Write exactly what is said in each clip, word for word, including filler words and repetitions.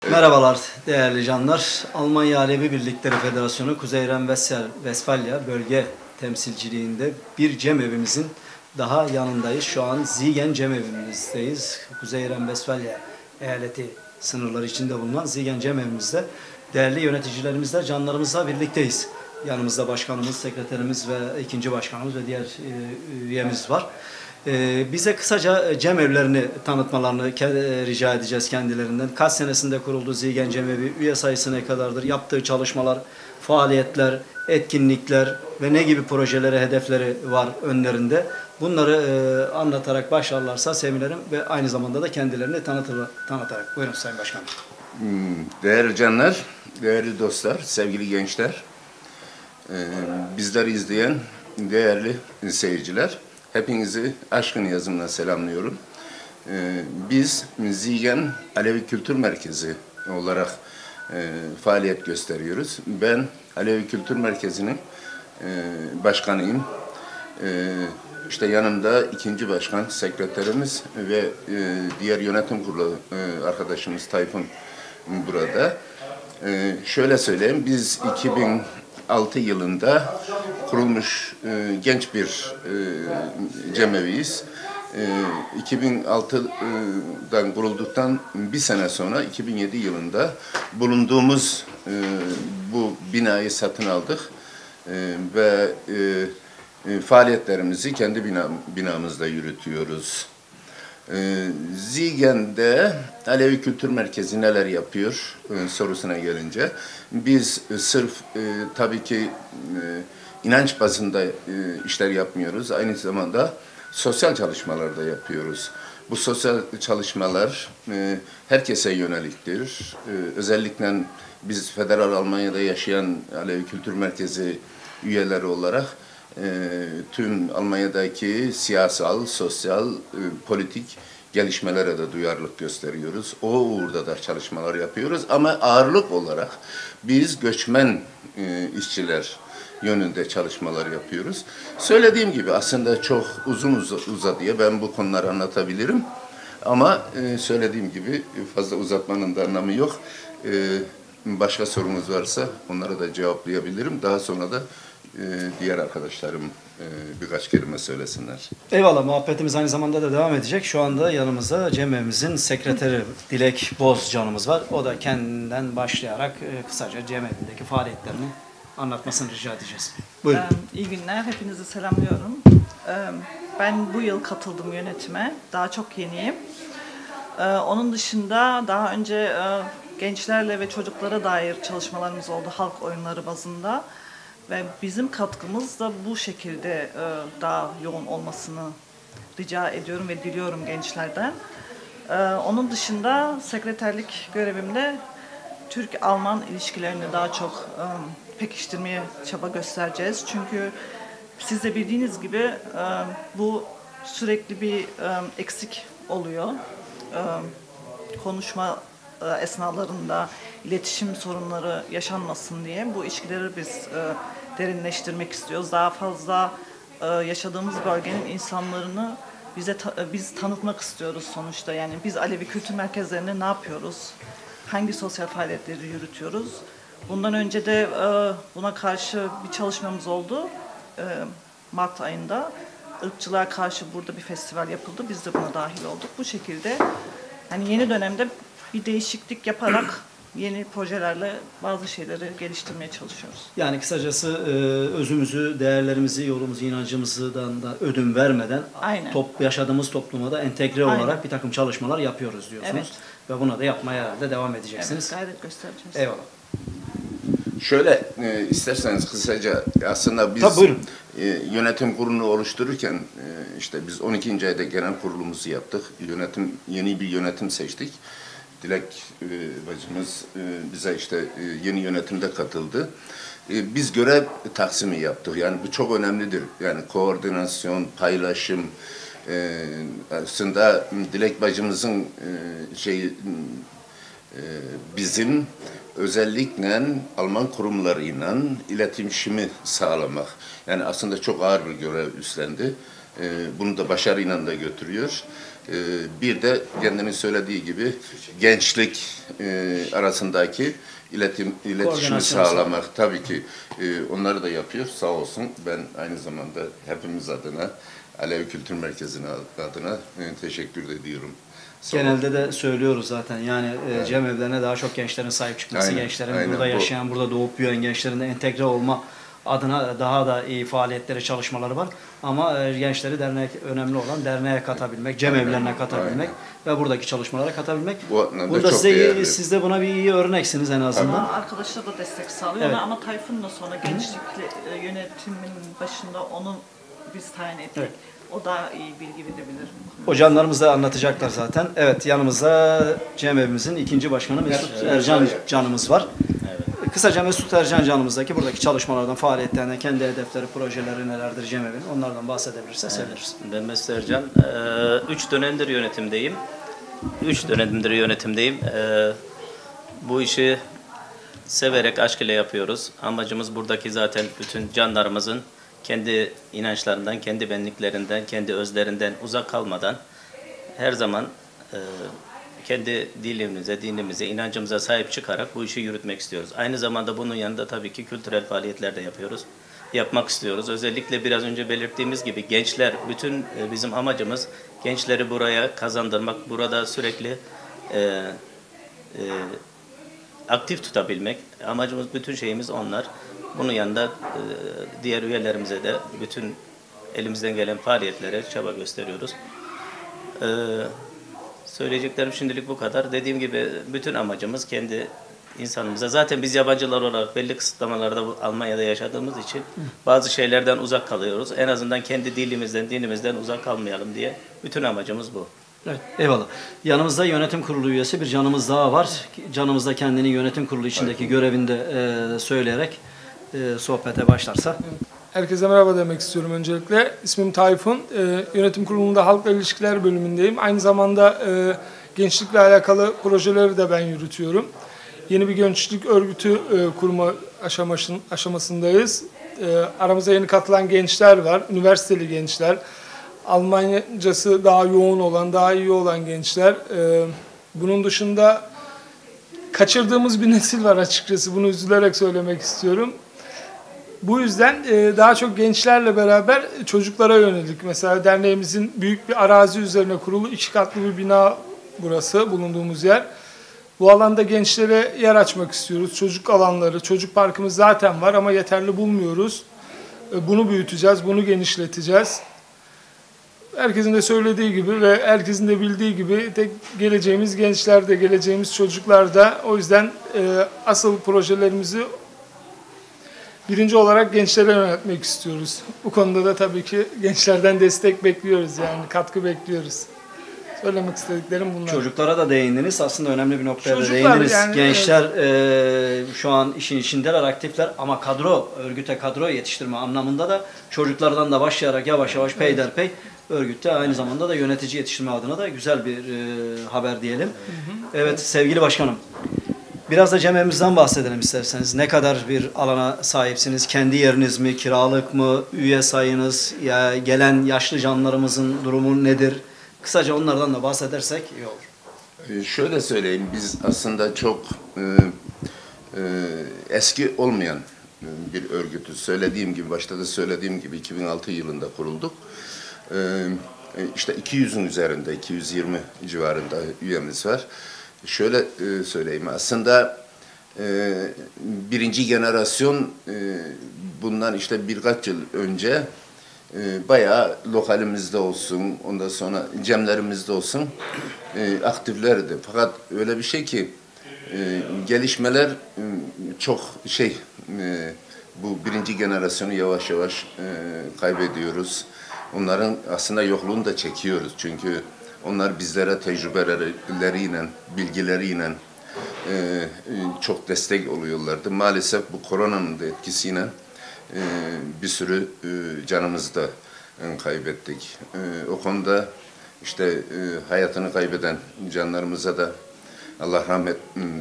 Merhabalar değerli canlar. Almanya Alevi Birlikleri Federasyonu Kuzey Ren-Vestfalya bölge temsilciliğinde bir cemevimizin daha yanındayız. Şu an Siegen cemevimizdeyiz. Kuzey Ren-Vestfalya eyaleti sınırları içinde bulunan Siegen cemevimizde değerli yöneticilerimizle, canlarımızla birlikteyiz. Yanımızda başkanımız, sekreterimiz ve ikinci başkanımız ve diğer üyemiz var. Bize kısaca cemevlerini tanıtmalarını rica edeceğiz kendilerinden. Kaç senesinde kuruldu Siegen Cemevi, üye sayısı ne kadardır, yaptığı çalışmalar, faaliyetler, etkinlikler ve ne gibi projelere, hedefleri var önlerinde. Bunları anlatarak başlarlarsa sevinirim ve aynı zamanda da kendilerini tanıtır, tanıtarak. Buyurun Sayın Başkanım. Değerli canlar, değerli dostlar, sevgili gençler, bizleri izleyen değerli seyirciler, hepinizi aşkın yazımla selamlıyorum. Biz Siegen Alevi Kültür Merkezi olarak faaliyet gösteriyoruz. Ben Alevi Kültür Merkezi'nin başkanıyım. İşte yanımda ikinci başkan, sekreterimiz ve diğer yönetim kurulu arkadaşımız Tayfun burada. Şöyle söyleyeyim, biz iki bin altı yılında kurulmuş e, genç bir e, cemeviyiz. E, iki bin altıdan kurulduktan bir sene sonra iki bin yedi yılında bulunduğumuz e, bu binayı satın aldık e, ve e, e, faaliyetlerimizi kendi bina, binamızda yürütüyoruz. E, Siegen'de Alevi Kültür Merkezi neler yapıyor e, sorusuna gelince, biz e, sırf e, tabii ki e, inanç bazında e, işler yapmıyoruz. Aynı zamanda sosyal çalışmalar da yapıyoruz. Bu sosyal çalışmalar e, herkese yöneliktir. E, özellikle biz Federal Almanya'da yaşayan Alevi Kültür Merkezi üyeleri olarak e, tüm Almanya'daki siyasal, sosyal, e, politik gelişmelere de duyarlılık gösteriyoruz. O uğurda da çalışmalar yapıyoruz ama ağırlık olarak biz göçmen e, işçiler yönünde çalışmalar yapıyoruz. Söylediğim gibi aslında çok uzun uz uzadıya ben bu konuları anlatabilirim. Ama e, söylediğim gibi fazla uzatmanın da anlamı yok. E, başka sorunuz varsa onları da cevaplayabilirim. Daha sonra da e, diğer arkadaşlarım e, birkaç kelime söylesinler. Eyvallah, muhabbetimiz aynı zamanda da devam edecek. Şu anda yanımızda cemevimizin sekreteri Dilek Bozcan'ımız var. O da kendinden başlayarak e, kısaca cemevindeki faaliyetlerini anlatmasını rica edeceğiz. Buyurun. İyi günler, hepinizi selamlıyorum. Ben bu yıl katıldım yönetime, daha çok yeniyim. Onun dışında daha önce gençlerle ve çocuklara dair çalışmalarımız oldu halk oyunları bazında. Ve bizim katkımız da bu şekilde daha yoğun olmasını rica ediyorum ve diliyorum gençlerden. Onun dışında sekreterlik görevimde Türk-Alman ilişkilerini daha çok pekiştirmeye çaba göstereceğiz. Çünkü siz de bildiğiniz gibi bu sürekli bir eksik oluyor. Konuşma esnalarında iletişim sorunları yaşanmasın diye bu ilişkileri biz derinleştirmek istiyoruz. Daha fazla yaşadığımız bölgenin insanlarını bize biz tanıtmak istiyoruz sonuçta. Yani biz Alevi kültür merkezlerinde ne yapıyoruz? Hangi sosyal faaliyetleri yürütüyoruz? Bundan önce de e, buna karşı bir çalışmamız oldu. E, Mart ayında ırkçılığa karşı burada bir festival yapıldı. Biz de buna dahil olduk. Bu şekilde hani yeni dönemde bir değişiklik yaparak yeni projelerle bazı şeyleri geliştirmeye çalışıyoruz. Yani kısacası e, özümüzü, değerlerimizi, yolumuzu, inancımızdan da ödün vermeden top, yaşadığımız topluma da entegre Aynen. olarak bir takım çalışmalar yapıyoruz diyorsunuz. Evet. Ve buna da yapmaya herhalde devam edeceksiniz. Evet, gayret göstereceğiz. Eyvallah. Şöyle e, isterseniz kısaca aslında biz e, yönetim kurulunu oluştururken e, işte biz on ikinci ayda genel kurulumuzu yaptık. Yönetim yeni bir yönetim seçtik. Dilek e, bacımız e, bize işte e, yeni yönetimde katıldı. E, biz görev taksimi yaptık. Yani bu çok önemlidir. Yani koordinasyon, paylaşım. E, aslında Dilek bacımızın e, şey e, bizim özellikle Alman kurumlarıyla iletişimi sağlamak. Yani aslında çok ağır bir görev üstlendi. E, bunu da başarıyla da götürüyor. E, bir de kendinin söylediği gibi gençlik e, arasındaki iletim, iletişimi sağlamak. Tabii ki e, onları da yapıyor. Sağ olsun. Ben aynı zamanda hepimiz adına, Alevi Kültür Merkezi'ne adına e, teşekkür ediyorum. Sağ Genelde olun. de söylüyoruz zaten yani e, cemevlerine daha çok gençlerin sahip çıkması, Aynen, gençlerin aynen. burada Bu- yaşayan, burada doğup büyüyen gençlerin de entegre olma adına daha da iyi faaliyetleri, çalışmaları var. Ama e, gençleri dernek önemli olan derneğe katabilmek, cemevlerine katabilmek ve buradaki çalışmalara katabilmek. Bu anlamda Burada çok size iyi- değerli. siz de buna bir iyi örneksiniz en azından. Ama arkadaşlar da destek sağlıyorlar Evet. ama Tayfun'la sonra gençlik e, yönetimin başında onu biz tayin ettik. Evet. O daha iyi bilgi verebilir. Hocanlarımız da anlatacaklar zaten. Evet, yanımızda cemevimizin ikinci başkanı Mesut Ercan canımız var. Kısaca Mesut Ercan canımızdaki buradaki çalışmalardan, faaliyetlerinden, kendi hedefleri, projeleri nelerdir cemevin, onlardan bahsedebilirse seviniriz. Ben Mesut Ercan. Ee, Üç dönemdir yönetimdeyim. Üç dönemdir yönetimdeyim. Ee, Bu işi severek, aşk ile yapıyoruz. Amacımız buradaki zaten bütün canlarımızın kendi inançlarından, kendi benliklerinden, kendi özlerinden uzak kalmadan her zaman e, kendi dilimize, dinimize, inancımıza sahip çıkarak bu işi yürütmek istiyoruz. Aynı zamanda bunun yanında tabii ki kültürel faaliyetler de yapıyoruz. Yapmak istiyoruz. Özellikle biraz önce belirttiğimiz gibi gençler, bütün e, bizim amacımız gençleri buraya kazandırmak, burada sürekli e, e, aktif tutabilmek. Amacımız, bütün şeyimiz onlar. Bunun yanında e, diğer üyelerimize de bütün elimizden gelen faaliyetlere çaba gösteriyoruz. E, söyleyeceklerim şimdilik bu kadar. Dediğim gibi bütün amacımız kendi insanımıza. Zaten biz yabancılar olarak belli kısıtlamalarda bu Almanya'da yaşadığımız için bazı şeylerden uzak kalıyoruz. En azından kendi dilimizden, dinimizden uzak kalmayalım diye bütün amacımız bu. Evet, eyvallah. Yanımızda yönetim kurulu üyesi bir canımız daha var. Canımız da kendini yönetim kurulu içindeki görevini de e, söyleyerek e, sohbete başlarsa. Herkese merhaba demek istiyorum öncelikle. İsmim Tayfun. Ee, yönetim kurulunda Halkla İlişkiler bölümündeyim. Aynı zamanda e, gençlikle alakalı projeleri de ben yürütüyorum. Yeni bir gençlik örgütü e, kurma aşamasın, aşamasındayız. E, aramıza yeni katılan gençler var. Üniversiteli gençler. Almancası daha yoğun olan, daha iyi olan gençler. E, bunun dışında kaçırdığımız bir nesil var açıkçası. Bunu üzülerek söylemek istiyorum. Bu yüzden e, daha çok gençlerle beraber çocuklara yönelik. Mesela derneğimizin büyük bir arazi üzerine kurulu iki katlı bir bina burası, bulunduğumuz yer. Bu alanda gençlere yer açmak istiyoruz. Çocuk alanları, çocuk parkımız zaten var ama yeterli bulmuyoruz. E, bunu büyüteceğiz, bunu genişleteceğiz. Herkesin de söylediği gibi ve herkesin de bildiği gibi de geleceğimiz gençler de, geleceğimiz çocuklar da. O yüzden e, asıl projelerimizi birinci olarak gençlere yöneltmek istiyoruz. Bu konuda da tabii ki gençlerden destek bekliyoruz, yani katkı bekliyoruz. Söylemek istediklerim bunlar. Çocuklara da değindiniz. Aslında önemli bir noktaya da Çocuklar, değindiniz. yani, Gençler e, şu an işin içindeler, aktifler ama kadro, örgüte kadro yetiştirme anlamında da çocuklardan da başlayarak yavaş yavaş peyderpey örgütte aynı zamanda da yönetici yetiştirme adına da güzel bir e, haber diyelim. Hı hı. Evet sevgili başkanım. Biraz da cemevimizden bahsedelim isterseniz. Ne kadar bir alana sahipsiniz? Kendi yeriniz mi, kiralık mı, üye sayınız, ya gelen yaşlı canlarımızın durumu nedir? Kısaca onlardan da bahsedersek iyi olur. Ee, şöyle söyleyeyim, biz aslında çok e, e, eski olmayan e, bir örgütüz. Söylediğim gibi, başta da söylediğim gibi iki bin altı yılında kurulduk. E, işte iki yüzün üzerinde, iki yüz yirmi civarında üyemiz var. Şöyle e, söyleyeyim, aslında e, birinci jenerasyon e, bundan işte birkaç yıl önce e, bayağı lokalimizde olsun, ondan sonra cemlerimizde olsun e, aktiflerdi. Fakat öyle bir şey ki e, gelişmeler e, çok şey, e, bu birinci generasyonu yavaş yavaş e, kaybediyoruz. Onların aslında yokluğunu da çekiyoruz çünkü onlar bizlere tecrübeleriyle, bilgileriyle e, e, çok destek oluyorlardı. Maalesef bu koronanın da etkisiyle e, bir sürü e, canımızı da e, kaybettik. E, o konuda işte e, hayatını kaybeden canlarımıza da Allah rahmet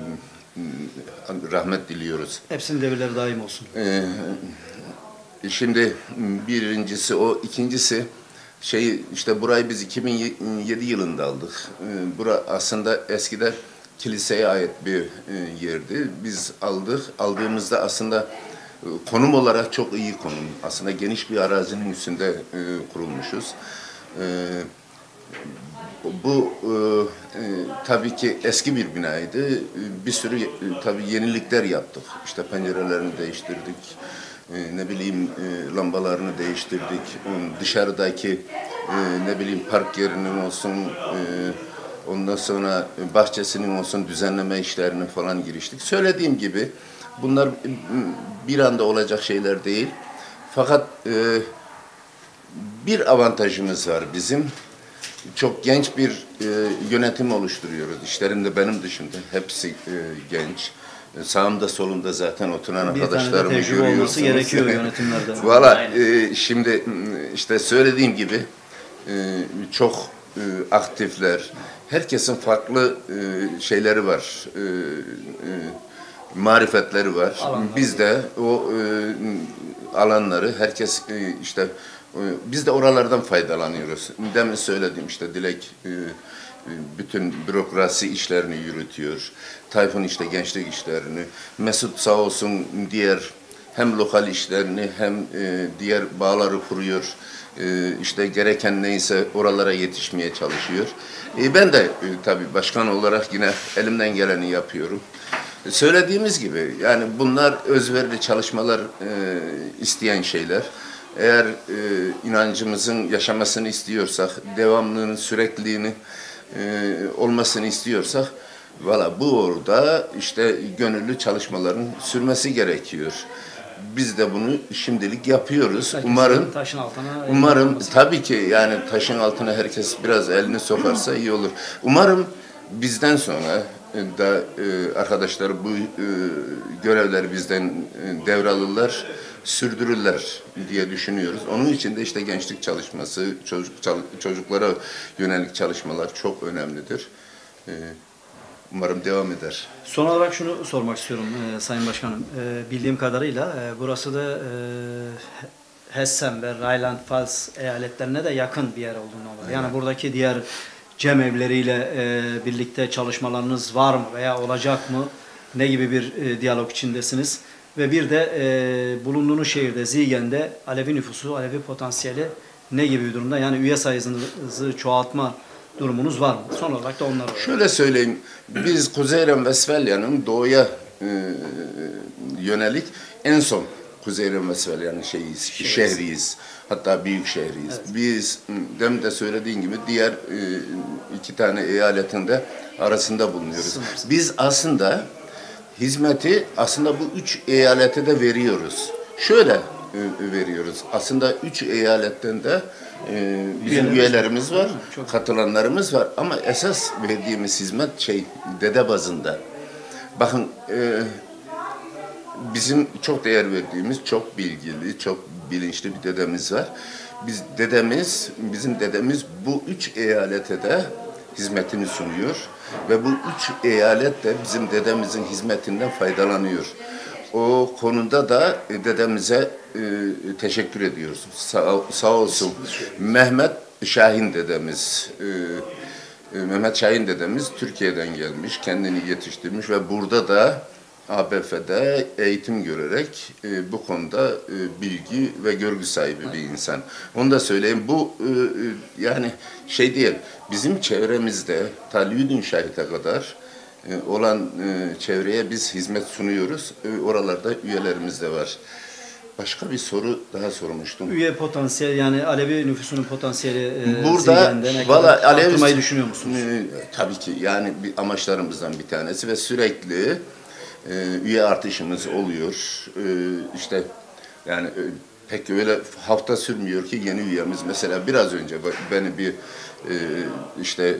rahmet diliyoruz. Hepsinin devirleri daim olsun. E, şimdi birincisi o, ikincisi şey işte burayı biz iki bin yedi yılında aldık. E, bura aslında eskiden kiliseye ait bir e, yerdi. Biz aldık. Aldığımızda aslında e, konum olarak çok iyi konum. Aslında geniş bir arazinin üstünde e, kurulmuşuz. E, Bu e, e, tabii ki eski bir binaydı. E, bir sürü e, tabii yenilikler yaptık. İşte pencerelerini değiştirdik. E, ne bileyim e, lambalarını değiştirdik. E, dışarıdaki e, ne bileyim park yerinin olsun, e, ondan sonra bahçesinin olsun düzenleme işlerine falan giriştik. Söylediğim gibi bunlar bir anda olacak şeyler değil. Fakat e, bir avantajımız var bizim. Çok genç bir e, yönetim oluşturuyoruz. İşlerinde benim dışında hepsi e, genç. Sağımda solumda zaten oturan Bir tane de arkadaşlarımı tecrübe görüyorsunuz. olması gerekiyor yönetimlerde. Valla e, şimdi işte söylediğim gibi e, çok e, aktifler. Herkesin farklı e, şeyleri var. E, e, marifetleri var. Alanları. Biz de o e, alanları herkes e, işte e, biz de oralardan faydalanıyoruz. Demin söyledim işte Dilek e, bütün bürokrasi işlerini yürütüyor. Tayfun işte gençlik işlerini. Mesut sağ olsun diğer hem lokal işlerini hem e, diğer bağları kuruyor. E, işte gereken neyse oralara yetişmeye çalışıyor. E, ben de e, tabii başkan olarak yine elimden geleni yapıyorum. E, söylediğimiz gibi yani bunlar özverili çalışmalar e, isteyen şeyler. Eğer e, inancımızın yaşamasını istiyorsak, devamlılığını, sürekliliğini e, olmasını istiyorsak, valla bu orada işte gönüllü çalışmaların sürmesi gerekiyor. Biz de bunu şimdilik yapıyoruz. Umarım, taşın altına umarım tabii ki yani taşın altına herkes biraz elini sokarsa iyi olur. Umarım bizden sonra da e, arkadaşlar bu e, görevleri bizden e, devralırlar, sürdürürler diye düşünüyoruz. Onun için de işte gençlik çalışması, çocuk çal, çocuklara yönelik çalışmalar çok önemlidir. E, umarım devam eder. Son olarak şunu sormak istiyorum e, Sayın Başkanım. E, bildiğim kadarıyla e, burası da e, Hessen ve Rheinland-Pfalz eyaletlerine de yakın bir yer olduğunu var. Yani buradaki diğer cem evleriyle e, birlikte çalışmalarınız var mı veya olacak mı? Ne gibi bir e, diyalog içindesiniz? Ve bir de e, bulunduğunuz şehirde, Ziegen'de Alevi nüfusu, Alevi potansiyeli ne gibi bir durumda? Yani üye sayınızı çoğaltma durumunuz var mı? Son olarak da onları. Şöyle söyleyeyim, biz Kuzey Ren-Vesfalya'nın doğuya e, yönelik en son Kuzey Ren-Vesfalya'nın şeyiz, şehriyiz. Hatta büyük şehriyiz. Evet. Biz demin de söylediğim gibi diğer e, iki tane eyaletin de arasında bulunuyoruz. Sınırsız. Biz aslında hizmeti aslında bu üç eyalete de veriyoruz. Şöyle e, veriyoruz. Aslında üç eyaletten de e, bizim üyelerimiz, üyelerimiz var, çok katılanlarımız var. Ama esas verdiğimiz hizmet şey dede bazında. Bakın e, bizim çok değer verdiğimiz, çok bilgili, çok bilinçli bir dedemiz var. Biz dedemiz, bizim dedemiz bu üç eyalete de hizmetini sunuyor ve bu üç eyalet de bizim dedemizin hizmetinden faydalanıyor. O konuda da dedemize e, teşekkür ediyoruz. Sağ, sağ olsun Mehmet Şahin dedemiz, e, Mehmet Şahin dedemiz Türkiye'den gelmiş, kendini yetiştirmiş ve burada da A B F'de eğitim görerek e, bu konuda e, bilgi ve görgü sahibi bir insan. Onu da söyleyeyim. Bu e, yani şey değil, bizim çevremizde ta Lüdenscheid'e kadar e, olan e, çevreye biz hizmet sunuyoruz. E, oralarda üyelerimiz de var. Başka bir soru daha sormuştum. Üye potansiyel yani Alevi nüfusunun potansiyeli e, burada valla Alevi düşünüyor musunuz? E, tabii ki yani bir amaçlarımızdan bir tanesi ve sürekli e, üye artışımız oluyor. E, işte yani e, pek öyle hafta sürmüyor ki yeni üyemiz mesela biraz önce beni bir e, işte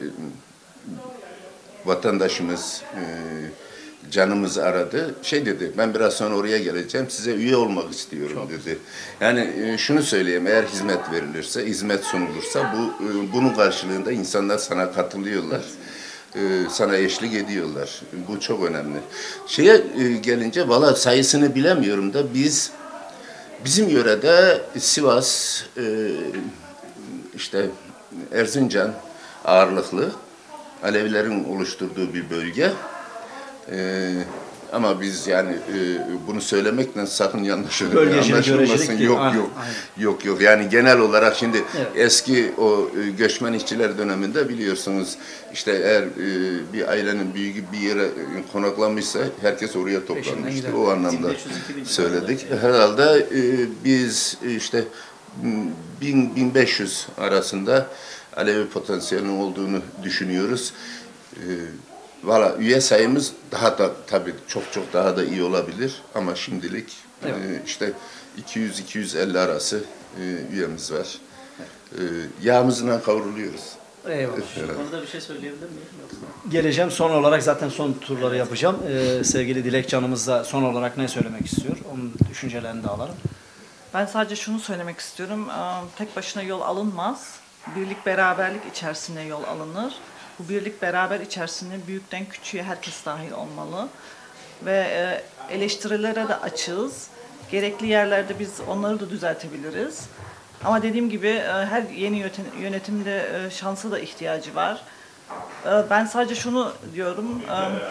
vatandaşımız e, canımız aradı. Şey dedi, ben biraz sonra oraya geleceğim, size üye olmak istiyorum Çok dedi. Yani e, şunu söyleyeyim, eğer hizmet verilirse, hizmet sunulursa bu e, bunun karşılığında insanlar sana katılıyorlar. E, sana eşlik ediyorlar. Bu çok önemli. Şeye e, gelince, valla sayısını bilemiyorum da biz bizim yörede Sivas, e, işte Erzincan ağırlıklı Alevilerin oluşturduğu bir bölge. E, ama biz yani e, bunu söylemekle sakın yanlış anlaşılmasın. Yok ah, yok. aynen. Yok yok. Yani genel olarak şimdi evet. eski o e, göçmen işçiler döneminde biliyorsunuz işte eğer e, bir ailenin büyüğü bir yere konaklamışsa herkes oraya toplanmıştı. O anlamda söyledik. Herhalde e, biz işte bin bin beş yüz arasında Alevi potansiyelinin olduğunu düşünüyoruz. E, Valla üye sayımız daha da tabii çok çok daha da iyi olabilir ama şimdilik evet. e, işte iki yüz iki yüz elli arası e, üyemiz var. E, yağımızla kavruluyoruz. Eyvallah. Şu konuda bir şey söyleyebilir miyim? Yoksa? Geleceğim. Son olarak zaten son turları yapacağım. Ee, sevgili Dilek Canımız da son olarak ne söylemek istiyor? Onun düşüncelerini de alalım. Ben sadece şunu söylemek istiyorum. Tek başına yol alınmaz. Birlik, beraberlik içerisinde yol alınır. Bu birlik, beraber içerisinde büyükten küçüğe herkes dahil olmalı. Ve eleştirilere de açığız. Gerekli yerlerde biz onları da düzeltebiliriz. Ama dediğim gibi her yeni yönetimde şansa da ihtiyacı var. Ben sadece şunu diyorum.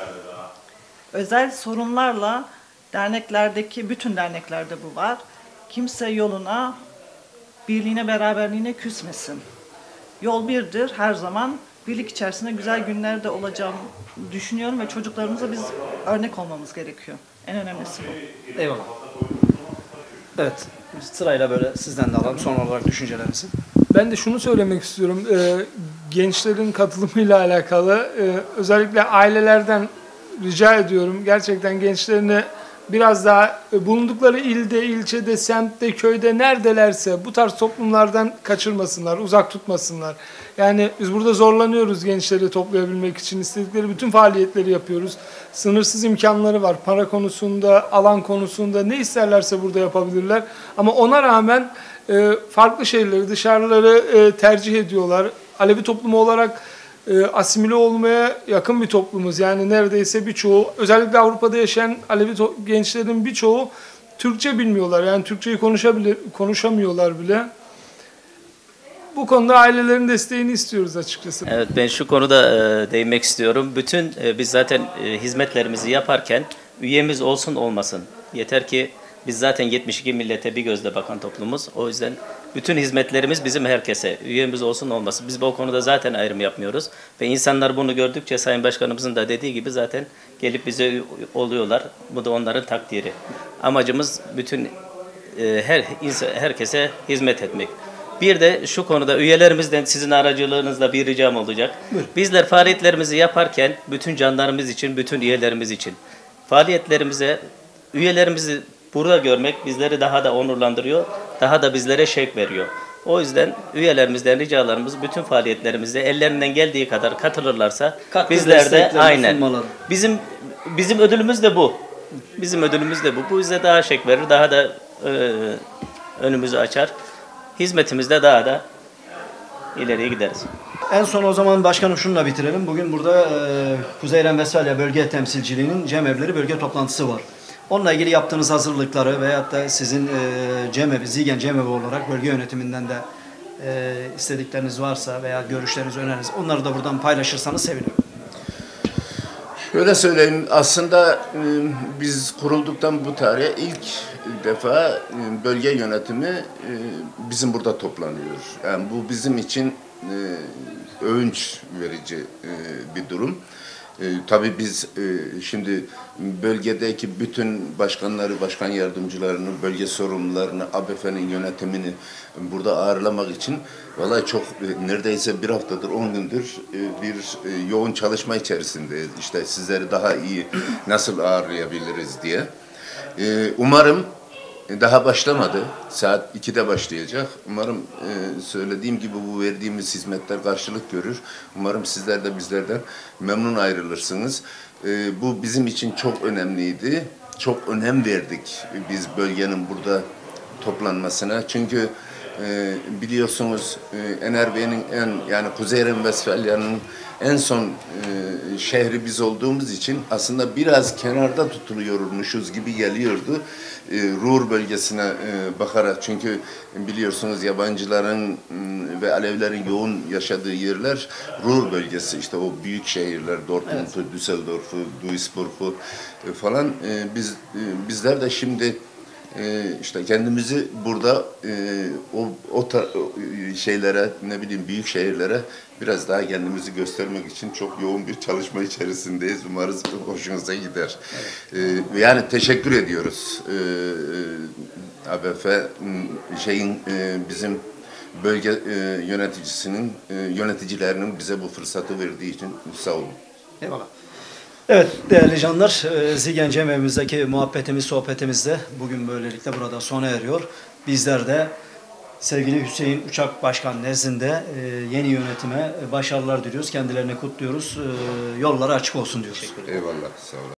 Özel sorunlarla derneklerdeki, bütün derneklerde bu var. Kimse yoluna, birliğine, beraberliğine küsmesin. Yol birdir her zaman. Birlik içerisinde güzel günlerde olacağımı düşünüyorum ve çocuklarımıza biz örnek olmamız gerekiyor. En önemlisi bu. Eyvallah. Evet, sırayla böyle sizden de alalım son olarak düşüncelerinizi. Ben de şunu söylemek istiyorum. Ee, gençlerin katılımıyla alakalı e, özellikle ailelerden rica ediyorum. Gerçekten gençlerini biraz daha bulundukları ilde, ilçede, semtte, köyde neredelerse bu tarz toplumlardan kaçırmasınlar, uzak tutmasınlar. Yani biz burada zorlanıyoruz gençleri toplayabilmek için. İstedikleri bütün faaliyetleri yapıyoruz. Sınırsız imkanları var. Para konusunda, alan konusunda ne isterlerse burada yapabilirler. Ama ona rağmen e, farklı şeyleri, dışarıları e, tercih ediyorlar. Alevi toplumu olarak e, asimile olmaya yakın bir toplumuz. Yani neredeyse birçoğu, özellikle Avrupa'da yaşayan Alevi gençlerin birçoğu Türkçe bilmiyorlar. Yani Türkçeyi konuşabilir, konuşamıyorlar bile. Bu konuda ailelerin desteğini istiyoruz açıkçası. Evet, ben şu konuda e, değinmek istiyorum. Bütün e, biz zaten e, hizmetlerimizi yaparken üyemiz olsun olmasın. Yeter ki biz zaten yetmiş iki millete bir gözle bakan toplumuz. O yüzden bütün hizmetlerimiz bizim herkese. Üyemiz olsun olmasın. Biz bu konuda zaten ayrım yapmıyoruz. Ve insanlar bunu gördükçe Sayın Başkanımızın da dediği gibi zaten gelip bize oluyorlar. Bu da onların takdiri. Amacımız bütün e, her herkese hizmet etmek. Bir de şu konuda üyelerimizden sizin aracılığınızla bir ricam olacak. Buyurun. Bizler faaliyetlerimizi yaparken bütün canlarımız için, bütün üyelerimiz için faaliyetlerimize, üyelerimizi burada görmek bizleri daha da onurlandırıyor, daha da bizlere şevk veriyor. O yüzden üyelerimizden ricalarımız bütün faaliyetlerimizde ellerinden geldiği kadar katılırlarsa Katkı bizler de aynen. Sunmaları. Bizim bizim ödülümüz de bu. Bizim ödülümüz de bu. Bu bize daha şevk verir, daha da e, önümüzü açar. Hizmetimizde daha da ileriye gideriz. En son o zaman başkanım şununla bitirelim. Bugün burada e, Kuzeyren Vesfalya Bölge Temsilciliği'nin cemevleri bölge toplantısı var. Onunla ilgili yaptığınız hazırlıkları veyahut da sizin e, cemevi, Zigen cemevi olarak bölge yönetiminden de e, istedikleriniz varsa veya görüşleriniz, öneriniz onları da buradan paylaşırsanız sevinirim. Şöyle söyleyeyim, aslında biz kurulduktan bu tarihe ilk defa bölge yönetimi bizim burada toplanıyor. Yani bu bizim için övünç verici bir durum. E, tabii biz e, şimdi bölgedeki bütün başkanları, başkan yardımcılarını, bölge sorumlularını, A B F'nin yönetimini burada ağırlamak için vallahi çok e, neredeyse bir haftadır, on gündür e, bir e, yoğun çalışma içerisindeyiz. İşte sizleri daha iyi nasıl ağırlayabiliriz diye. E, umarım daha başlamadı. Saat ikide başlayacak. Umarım e, söylediğim gibi bu verdiğimiz hizmetler karşılık görür. Umarım sizler de bizlerden memnun ayrılırsınız. E, bu bizim için çok önemliydi. Çok önem verdik biz bölgenin burada toplanmasına. Çünkü E, biliyorsunuz e, N R B'nin en yani Kuzey Ren-Vestfalya'nın en son e, şehri biz olduğumuz için aslında biraz kenarda tutuluyormuşuz gibi geliyordu. E, Ruhr bölgesine e, bakarak, çünkü biliyorsunuz yabancıların m, ve Alevlerin yoğun yaşadığı yerler Ruhr bölgesi, işte o büyük şehirler Dortmund'u, evet. Düsseldorf'u, Duisburg'u e, falan. E, biz e, bizler de şimdi Ee, işte kendimizi burada e, o, o, ta, o şeylere, ne bileyim büyük şehirlere biraz daha kendimizi göstermek için çok yoğun bir çalışma içerisindeyiz. Umarız hoşunuza gider. Evet. Ee, yani teşekkür ediyoruz. Ee, A B F şeyin e, bizim bölge e, yöneticisinin e, yöneticilerinin bize bu fırsatı verdiği için sağ olun. Eyvallah. Evet değerli canlar, Zigen Cemevimizdeki muhabbetimiz, sohbetimiz de bugün böylelikle burada sona eriyor. Bizler de sevgili Hüseyin Uçak Başkan nezdinde yeni yönetime başarılar diliyoruz. Kendilerini kutluyoruz. Yolları açık olsun diyoruz. Eyvallah, sağ olun.